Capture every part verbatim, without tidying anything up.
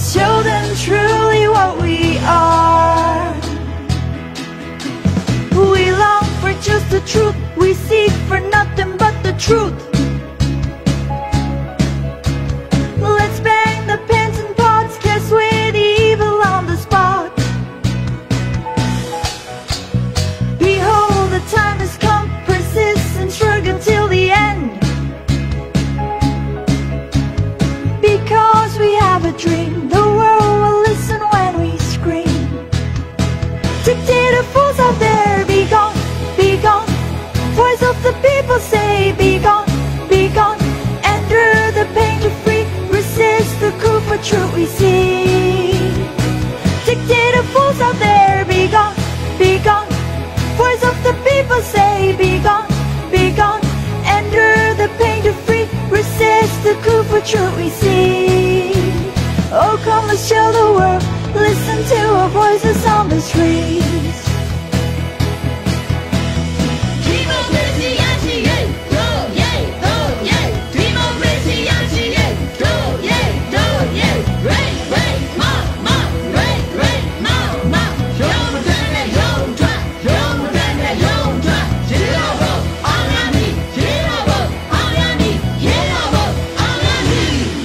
show them truly what we are. We long for just the truth, we seek for nothing but the truth. Let's bang the pens and pots, cast away the evil on the spot. Behold, the time has come, persist and shrug until the end. Because we have a dream, the world will listen when we scream. Dictator fools out there, be gone, be gone. Voice of the people say, be gone, be gone. Endure the pain to free, resist the coup for truth we see. Dictator fools out there, be gone, be gone. Voice of the people say, be gone, be gone. Endure the pain to free, resist the coup for truth we see. Oh, come, let's show the world, listen to our voices on the streets. Democracy, yeah, yeah, oh yeah, oh yeah. Democracy, yeah, yeah, oh yeah, oh yeah. Rain, rain, ma, ma, rain, rain, ma, ma. ရုံးထွက်နဲ့ရုံးထွက်ရုံးထွက်နဲ့ရုံးထွက်ရေတော်ဘုံအောင်ရမည်ရေတော်ဘုံအောင်ရမည်ရေတော်ဘုံအောင်ရမည်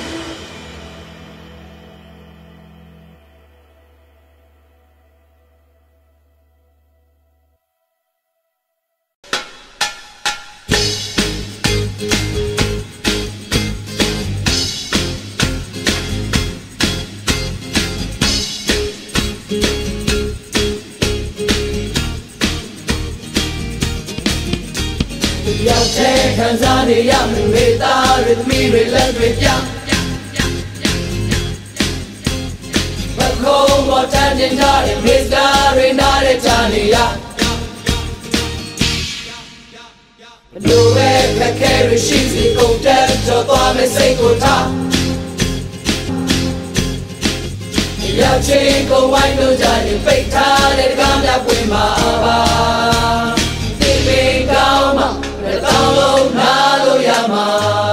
ရောက်တဲ့ခံစားနေရမယ်မေတ္တာတွေသမီးတွေလက်တွေပြဘခုံးပေါ်တန်းတင်ထားတဲ့မေစကားတွေနားတဲ့ချာနေရဘလို့ပဲခက်ခဲရရှိစီကုန်တက်တော့သွားမယ်စိတ်ကိုထားရောက်ချင်းကိုဝိုင်းလို့ကြရင်ပိတ်ထားတဲ့ကားများပွင့်မှာပါဒီပင်ကောင်းမှာတောင်းလို့နားလို့ရမှာ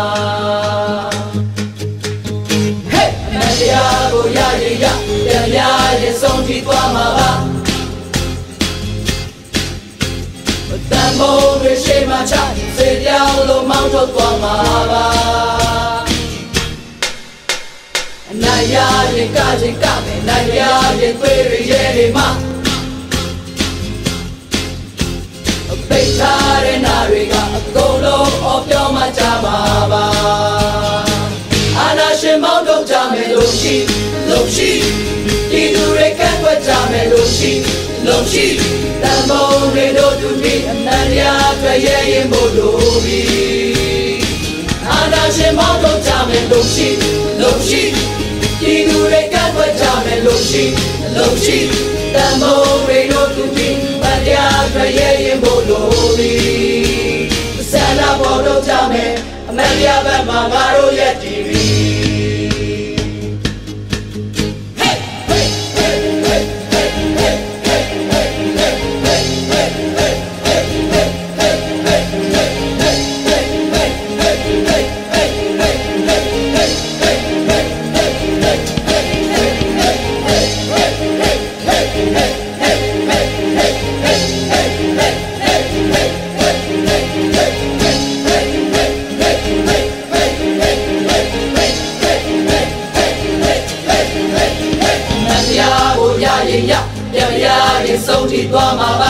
Hey မတရားကိုရရင်ရပြန်ရရင်ဆုံးထိသွားမှာပါတန်ဖိုးတွေရှိမှချစေပြောင်းလို့မောင်းထုတ်သွားမှာပါအနိုင်ရရင်ကချင်ကမယ်နိုင်ရရင်သွေးရရဲတွေမှာပိတ်ထားတဲ့နာတွေကအကုန်လုံးအော်ပြောမှကြမှာပါအာနာရှင်မောင်းထုတ်ကြမယ်လို့ရှိလို့ရှိဒီသူတွေကန့်ကွက်ကြမယ်လို့ရှိလို့ရှိတန်ဖိုးတွေတို့သူပြီးအနန္တရာတွေ့ရရင်မို့လို့ပြီအာနာရှင်မောင်းထုတ်ကြမယ်လို့ရှိလို့ရှိဒီသူတွေကန့်ကွက်ကြမယ်လို့ရှိလို့ရှိတန်ဖိုးတွေတို့သူပြီးတရားတွေ့ရရင်မို့လို့ပြီဆန္ဒပေါ်တော့ကြမယ်အမေရိကဘက်မှာငါတို့ရဲ့တီဗီဆုံးထိသွားမှာပါ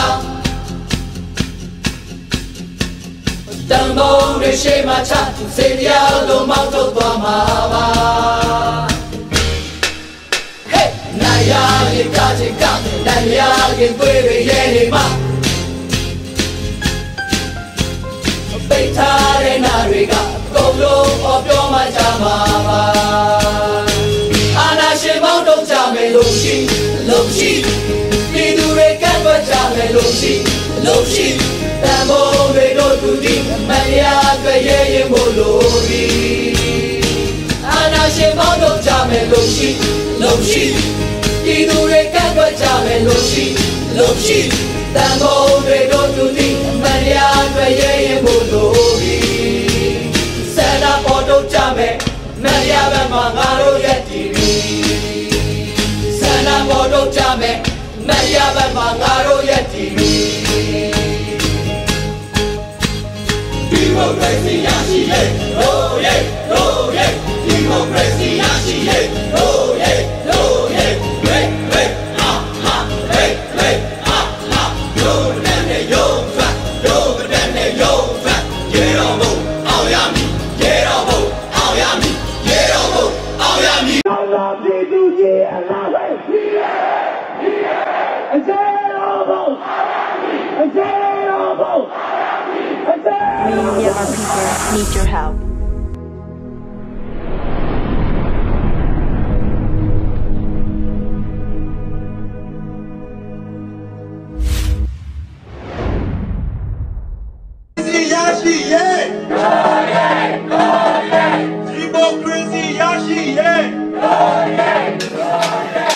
တန်ဖိုးတွေရှိမှချစေတရားလုံးမောင်းထုတ်သွားမှာပါ Hey နိုင်ရရင်ကချင်ကမယ်နိုင်ရရင်သွေးတွေရဲနေမှာပိတ်ထားတဲ့နာတွေကအကုန်လုံးအော်ပြောမှကြမှာပါအာနာရှင်မောင်းထုတ်ကြမယ်လို့ရှိလို့ရှိဒီသူတွေကန့်ကွက်ကြမယ်လို့ရှိလို့ရှိတန်ဖိုးတွေတို့သူဒီမတရားတွေ့ရရင်မို့လို့ပြီအာနာရှင်မောင်းထုတ်ကြမယ်လို့ရှိလို့ရှိဒီသူတွေကန့်ကွက်ကြမယ်လို့ရှိလို့ရှိတန်ဖိုးတွေတို့သူဒီမတရားတွေ့ရရင်မို့လို့ပြီဆန္ဒပေါ်ထုတ်ကြမယ်မတရားဘက်မှာငါတို့ရဲ့တီဗီလုပ်ကြမယ်မရဘက်မှာငါတို့ရဲ့တည်Democracy, yashi yeah, oh yeah, oh yeah. Democracy, yashi yeah, oh yeah, oh yeah. Hey, hey, ah, ah, hey, hey, ah, ah. Yo, badane, yo, fat, yo, badane, yo, fat. Yeah, oh, oh, oh, yummy. Yeah, oh, oh, oh, yummy. Yeah, oh, oh, oh, yummy. Allah, people, yeah, Allah, yeah, yeah. I say, oh, oh, I say, oh, oh. Many of our people need your help. Yashi, yeah! Oh yeah! Oh yeah! Democracy, Yashi, yeah! Oh yeah! Oh yeah!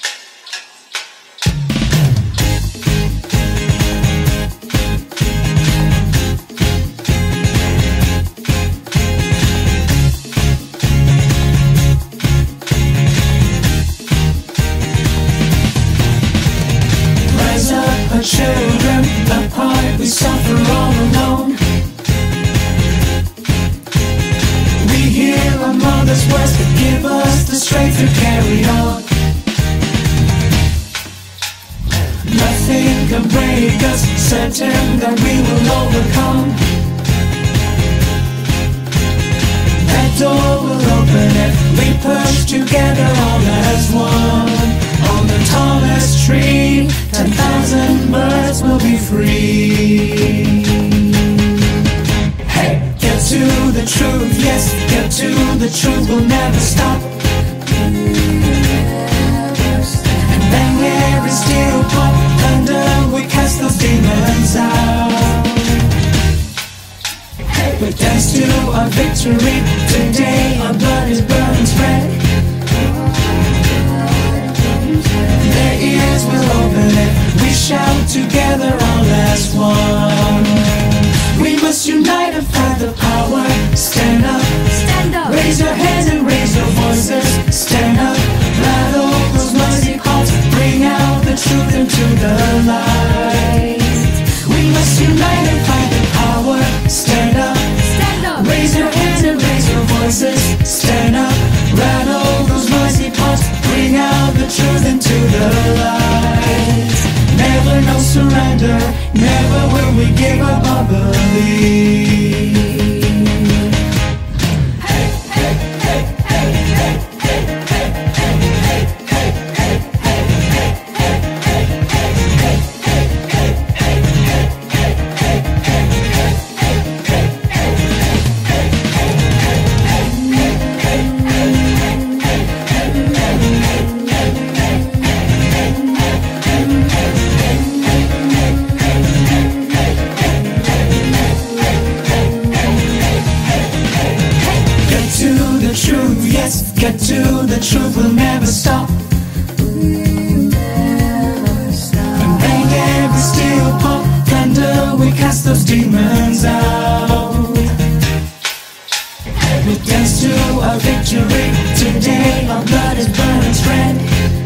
Children apart, we suffer all alone. We hear our mother's words that give us the strength to carry on. Nothing can break us, certain that we will overcome. That door will open if we push together all as one. On the tallest tree, ten thousand birds will be free. Hey, get to the truth, yes, get to the truth, we'll never stop. And then every steel pop thunder, we cast those demons out. Hey, we dance to our victory, today our blood is burning red. Their ears will open and we shout together all as one. We must unite and fight the power. Stand up, Stand up. Raise your hands and raise your voices. Stand up, rattle those noisy calls. Bring out the truth into the light. We must unite and fight the power. Stand up, Stand up. Raise your hands and raise your voices. Stand up, rattle those noisy parts. Bring out the truth into the light. Never no surrender, never will we give up our belief. Hey, hey, hey, hey, hey, hey, hey, hey, hey, hey, hey, hey, hey, hey, Get to the truth, we'll never stop. And bang every steel pop thunder, we cast those demons out. We dance to our victory, today our blood is burning red.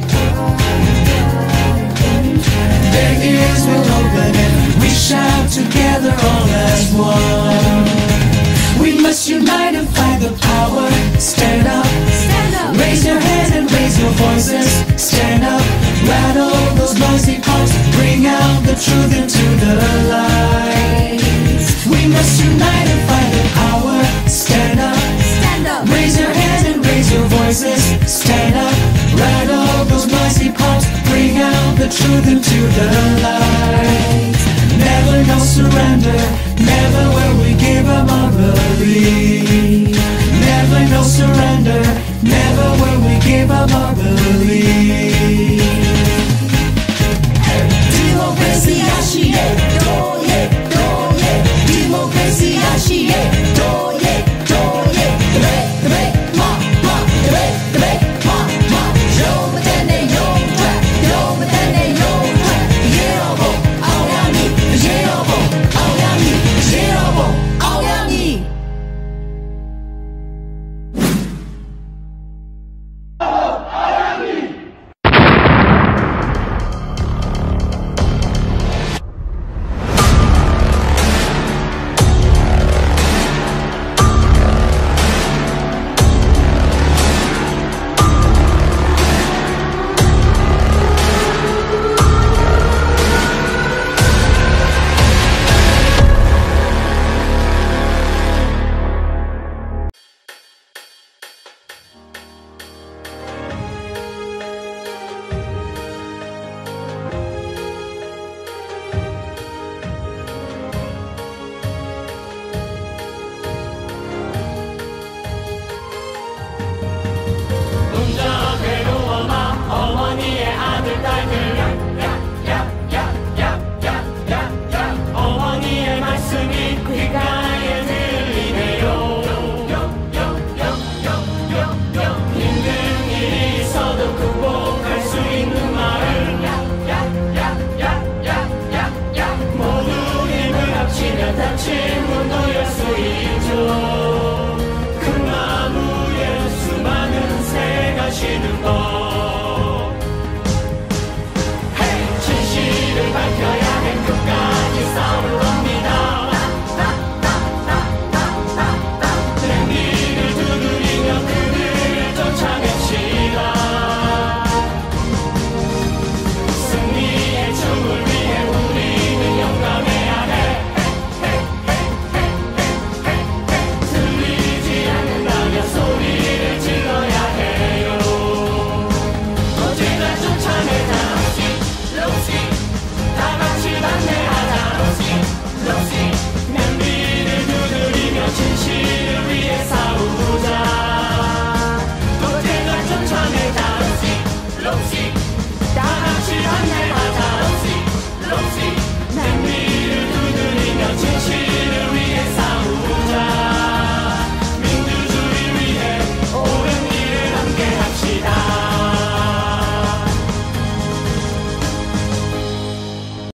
Their ears will open and we shout together all as one. We must unite and fight the power. Stand up, Stand up. Raise your hands and raise your voices. Stand up, rattle those noisy parts. Bring out the truth into the light. We must unite and fight the power. Stand up, Stand up. Raise your hands and raise your voices. Stand up, rattle those noisy parts. Bring out the truth into the light. Never no surrender, never will we give up our belief. Never no surrender, never will we give up our